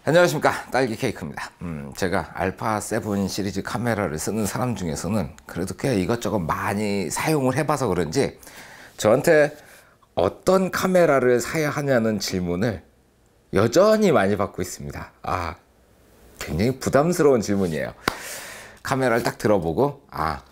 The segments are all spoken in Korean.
안녕하십니까, 딸기 케이크입니다. 제가 알파 7 시리즈 카메라를 쓰는 사람 중에서는 그래도 꽤 이것저것 많이 사용을 해봐서 그런지 저한테 어떤 카메라를 사야 하냐는 질문을 여전히 많이 받고 있습니다. 굉장히 부담스러운 질문이에요. 카메라를 딱 들어보고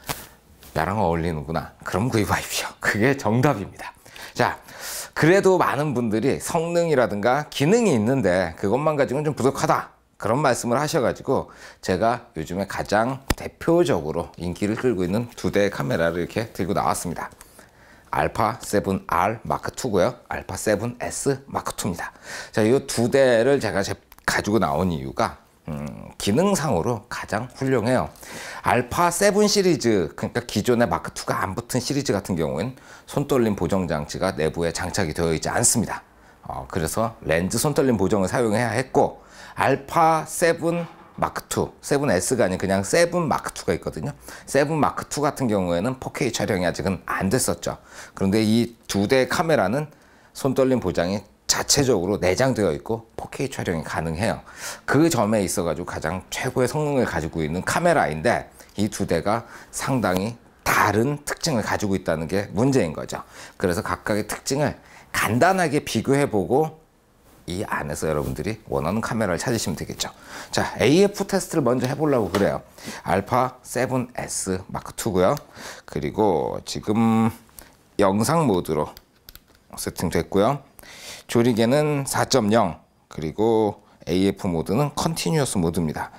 나랑 어울리는구나, 그럼 구입하십시오. 그게 정답입니다. 자, 그래도 많은 분들이 성능이라든가 기능이 있는데 그것만 가지고는 좀 부족하다, 그런 말씀을 하셔가지고 제가 요즘에 가장 대표적으로 인기를 끌고 있는 두 대의 카메라를 이렇게 들고 나왔습니다. 알파 7R 마크 2고요, 알파 7S 마크 2입니다. 자, 이 두 대를 제가 가지고 나온 이유가 기능상으로 가장 훌륭해요. 알파 7 시리즈, 그러니까 기존의 마크 2가 안 붙은 시리즈 같은 경우에는 손떨림 보정 장치가 내부에 장착이 되어 있지 않습니다. 그래서 렌즈 손떨림 보정을 사용해야 했고, 알파 7 마크 2, 7S가 아닌 그냥 7 마크 2가 있거든요. 7 마크 2 같은 경우에는 4K 촬영이 아직은 안 됐었죠. 그런데 이 두 대의 카메라는 손떨림 보장이 자체적으로 내장되어 있고 4K 촬영이 가능해요. 그 점에 있어가지고 가장 최고의 성능을 가지고 있는 카메라인데, 이 두 대가 상당히 다른 특징을 가지고 있다는 게 문제인 거죠. 그래서 각각의 특징을 간단하게 비교해보고 이 안에서 여러분들이 원하는 카메라를 찾으시면 되겠죠. 자, AF 테스트를 먼저 해보려고 그래요. 알파 7S 마크 2고요. 그리고 지금 영상 모드로 세팅됐고요. 조리개는 4.0, 그리고 AF 모드는 컨티뉴어스 모드입니다.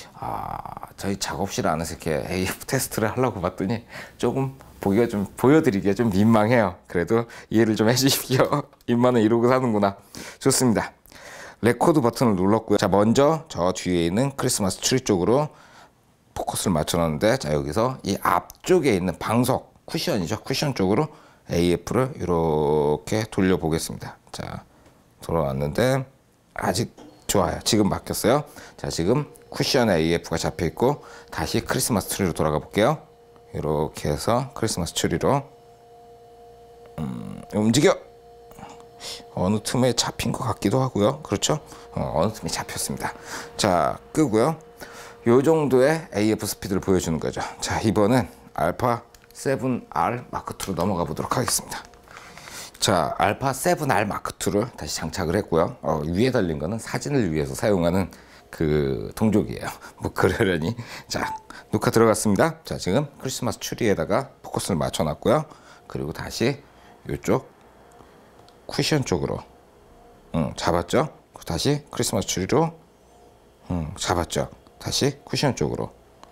저희 작업실 안에서 이렇게 AF 테스트를 하려고 봤더니 조금 보기가 좀 보여드리기가 좀 민망해요. 그래도 이해를 좀 해주십시오. 입만은 이러고 사는구나. 좋습니다. 레코드 버튼을 눌렀고요. 자, 먼저 저 뒤에 있는 크리스마스 트리 쪽으로 포커스를 맞춰놨는데, 자, 여기서 이 앞쪽에 있는 방석 쿠션이죠. 쿠션 쪽으로 AF를 이렇게 돌려보겠습니다. 자, 돌아왔는데 아직 좋아요. 지금 바뀌었어요. 자, 지금 쿠션에 AF가 잡혀 있고 다시 크리스마스 트리로 돌아가 볼게요. 이렇게 해서 크리스마스 트리로 움직여! 어느 틈에 잡힌 것 같기도 하고요. 그렇죠? 어느 틈에 잡혔습니다. 자, 끄고요. 요 정도의 AF 스피드를 보여주는 거죠. 자, 이번엔 알파 7R 마크 2로 넘어가 보도록 하겠습니다. 자, 알파 7R 마크 2를 다시 장착을 했고요. 위에 달린 거는 사진을 위해서 사용하는 그 동족이에요. 뭐 그러려니. 자, 녹화 들어갔습니다. 자, 지금 크리스마스 트리에다가 포커스를 맞춰놨고요. 그리고 다시 이쪽 쿠션 쪽으로 잡았죠. 다시 크리스마스 트리로 잡았죠. 다시 쿠션 쪽으로.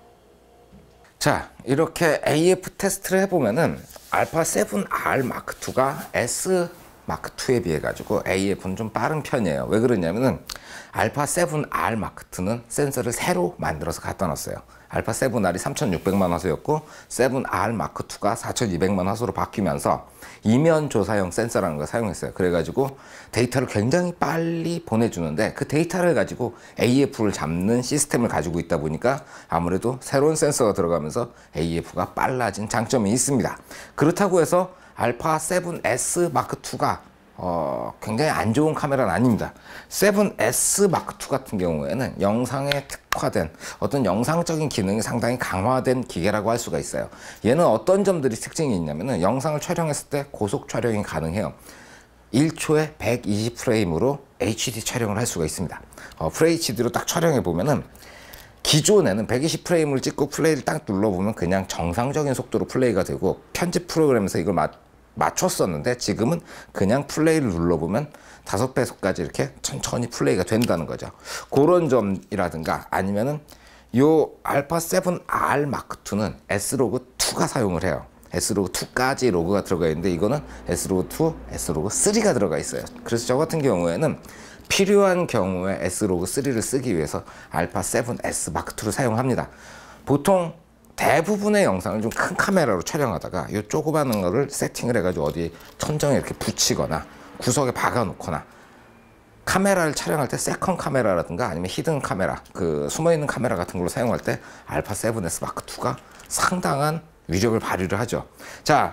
자, 이렇게 AF 테스트를 해보면은 알파 7R 마크 2가 S 마크 2에 비해 가지고 AF는 좀 빠른 편이에요. 왜 그러냐면은 알파 7R 마크 2는 센서를 새로 만들어서 갖다 놨어요. 알파 7R이 3600만 화소였고 7R 마크 2가 4200만 화소로 바뀌면서 이면 조사형 센서라는 걸 사용했어요. 그래가지고 데이터를 굉장히 빨리 보내주는데, 그 데이터를 가지고 AF를 잡는 시스템을 가지고 있다 보니까 아무래도 새로운 센서가 들어가면서 AF가 빨라진 장점이 있습니다. 그렇다고 해서 알파 7S 마크 2가 굉장히 안 좋은 카메라는 아닙니다. 7S 마크 2 같은 경우에는 영상에 특화된 어떤 영상적인 기능이 상당히 강화된 기계라고 할 수가 있어요. 얘는 어떤 점들이 특징이 있냐면은 영상을 촬영했을 때 고속 촬영이 가능해요. 1초에 120프레임으로 HD 촬영을 할 수가 있습니다. FHD로 딱 촬영해 보면은 기존에는 120프레임을 찍고 플레이를 딱 눌러보면 그냥 정상적인 속도로 플레이가 되고 편집 프로그램에서 이걸 맞췄었는데, 지금은 그냥 플레이를 눌러보면 5배속까지 이렇게 천천히 플레이가 된다는 거죠. 그런 점이라든가, 아니면은 요 알파 7R 마크 2는 S로그 2가 사용을 해요. S로그 2까지 로그가 들어가 있는데, 이거는 S로그 2, S로그 3가 들어가 있어요. 그래서 저 같은 경우에는 필요한 경우에 S로그 3를 쓰기 위해서 알파 7S 마크 2를 사용합니다. 보통 대부분의 영상을 좀 큰 카메라로 촬영하다가 이 조그마한 거를 세팅을 해가지고 어디 천정에 이렇게 붙이거나 구석에 박아 놓거나, 카메라를 촬영할 때 세컨 카메라라든가 아니면 히든 카메라, 그 숨어있는 카메라 같은 걸로 사용할 때 알파 7S 마크 2가 상당한 위력을 발휘를 하죠. 자,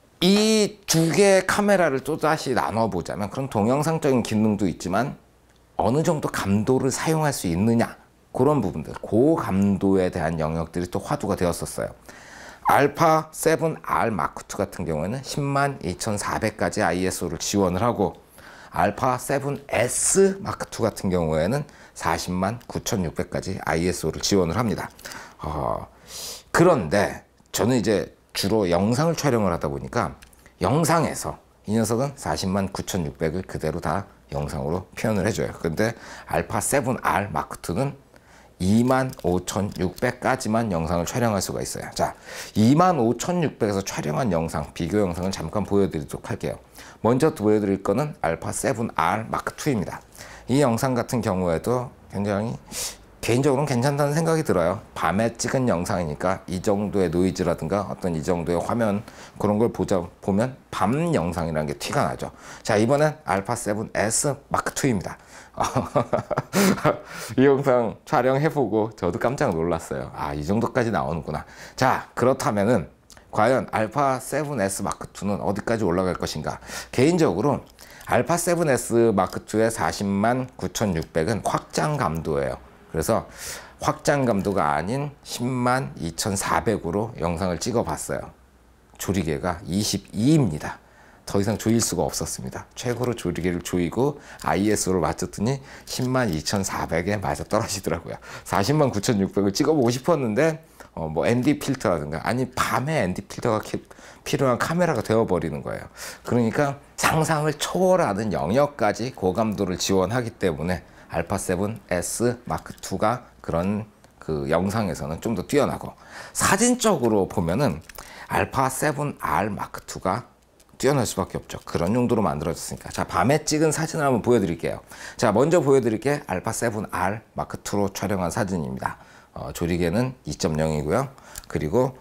이 두 개의 카메라를 또다시 나눠보자면, 그런 동영상적인 기능도 있지만 어느 정도 감도를 사용할 수 있느냐, 그런 부분들, 고감도에 대한 영역들이 또 화두가 되었었어요. 알파 7R 마크2 같은 경우에는 102,400까지 ISO를 지원을 하고, 알파 7S 마크2 같은 경우에는 409,600까지 ISO를 지원을 합니다. 그런데 저는 이제 주로 영상을 촬영을 하다 보니까 영상에서 이 녀석은 409,600을 그대로 다 영상으로 표현을 해줘요. 근데 알파 7R 마크2는 25,600까지만 영상을 촬영할 수가 있어요. 자, 25,600에서 촬영한 영상, 비교 영상을 잠깐 보여드리도록 할게요. 먼저 보여드릴 거는 알파 7R 마크2입니다. 이 영상 같은 경우에도 굉장히 개인적으로는 괜찮다는 생각이 들어요. 밤에 찍은 영상이니까 이 정도의 노이즈라든가 어떤 이 정도의 화면, 그런 걸 보면 밤 영상이라는 게 티가 나죠. 자, 이번엔 알파 7S 마크2입니다. 이 영상 촬영해보고 저도 깜짝 놀랐어요. 아, 이 정도까지 나오는구나. 자, 그렇다면은 과연 알파 7S 마크2는 어디까지 올라갈 것인가? 개인적으로 알파 7S 마크2의 409,600은 확장 감도예요. 그래서 확장 감도가 아닌 102,400으로 영상을 찍어 봤어요. 조리개가 22입니다. 더 이상 조일 수가 없었습니다. 최고로 조리개를 조이고 ISO를 맞췄더니 102,400에 맞아 떨어지더라고요. 409,600을 찍어보고 싶었는데 뭐 ND 필터라든가, 아니 밤에 ND 필터가 필요한 카메라가 되어버리는 거예요. 그러니까 상상을 초월하는 영역까지 고감도를 지원하기 때문에 알파 7S 마크2가 그런 그 영상에서는 좀 더 뛰어나고, 사진적으로 보면은 알파 7R 마크2가 뛰어날 수밖에 없죠. 그런 용도로 만들어졌으니까. 자, 밤에 찍은 사진을 한번 보여드릴게요. 자, 먼저 보여드릴 게 알파 7R 마크2로 촬영한 사진입니다. 조리개는 2.0이고요. 그리고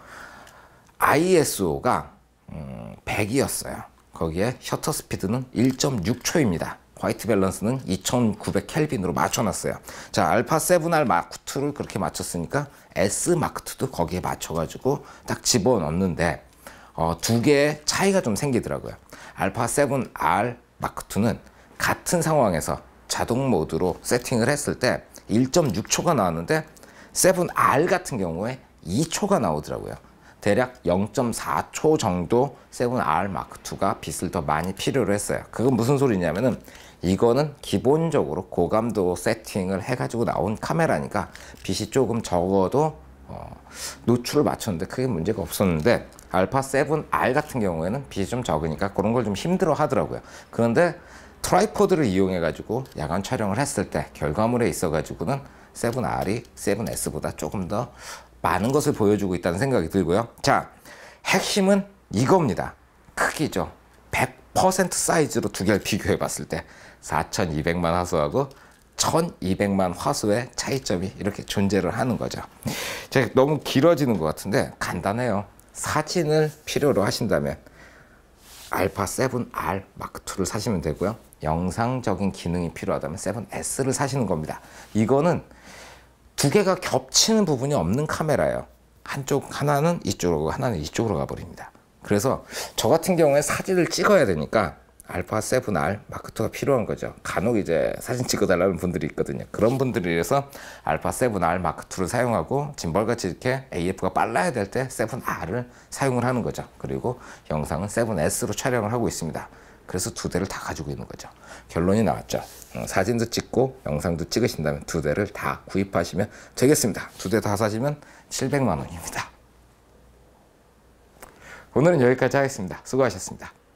ISO가 100이었어요. 거기에 셔터 스피드는 1.6초입니다. 화이트 밸런스는 2900켈빈으로 맞춰놨어요. 자, 알파 7R 마크2를 그렇게 맞췄으니까 S 마크2도 거기에 맞춰가지고 딱 집어넣는데 두 개의 차이가 좀 생기더라고요. 알파 7R 마크2는 같은 상황에서 자동 모드로 세팅을 했을 때 1.6초가 나왔는데 7R 같은 경우에 2초가 나오더라고요. 대략 0.4초 정도 7R 마크2가 빛을 더 많이 필요로 했어요. 그건 무슨 소리냐면은 이거는 기본적으로 고감도 세팅을 해가지고 나온 카메라니까 빛이 조금 적어도 노출을 맞췄는데 크게 문제가 없었는데, 알파 7R 같은 경우에는 빛이 좀 적으니까 그런 걸 좀 힘들어 하더라고요. 그런데 트라이포드를 이용해 가지고 야간 촬영을 했을 때 결과물에 있어 가지고는 7R이 7S보다 조금 더 많은 것을 보여주고 있다는 생각이 들고요. 자, 핵심은 이겁니다. 크기죠. 100% 사이즈로 두 개를 비교해 봤을 때 4200만 화소하고 1200만 화소의 차이점이 이렇게 존재를 하는 거죠. 제가 너무 길어지는 것 같은데 간단해요. 사진을 필요로 하신다면 알파 7R 마크2를 사시면 되고요. 영상적인 기능이 필요하다면 7S를 사시는 겁니다. 이거는 두 개가 겹치는 부분이 없는 카메라예요. 하나는 이쪽으로 가고 하나는 이쪽으로 가버립니다. 그래서 저 같은 경우에 사진을 찍어야 되니까 알파 7R 마크2가 필요한 거죠. 간혹 이제 사진 찍어달라는 분들이 있거든요. 그런 분들이 위해서 알파 7R 마크2를 사용하고, 짐벌같이 이렇게 AF가 빨라야 될 때 7R을 사용을 하는 거죠. 그리고 영상은 7S로 촬영을 하고 있습니다. 그래서 두 대를 다 가지고 있는 거죠. 결론이 나왔죠. 사진도 찍고 영상도 찍으신다면 두 대를 다 구입하시면 되겠습니다. 두 대 다 사시면 700만 원입니다. 오늘은 여기까지 하겠습니다. 수고하셨습니다.